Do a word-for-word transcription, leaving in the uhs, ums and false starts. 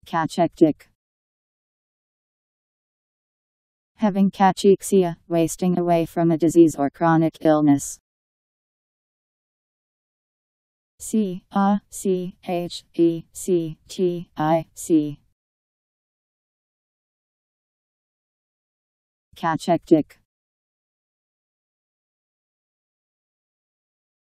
Cachectic. Having cachexia, wasting away from a disease or chronic illness. C A C H E C T I C. Cachectic.